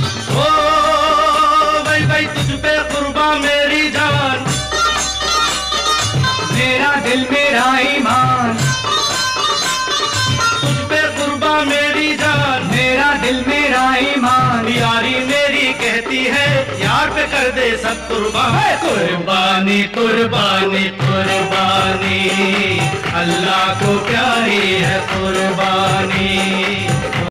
ओ भाई तुझ पे कुर्बान मेरी जान, मेरा दिल मेरा ईमान, तुझ पे कुर्बान मेरी जान, मेरा दिल मेरा ईमान। यारी मेरी कहती है यार पे कर दे सब कुर्बान। कुर्बानी कुर्बानी कुर्बानी, अल्लाह को प्यारी है कुर्बानी।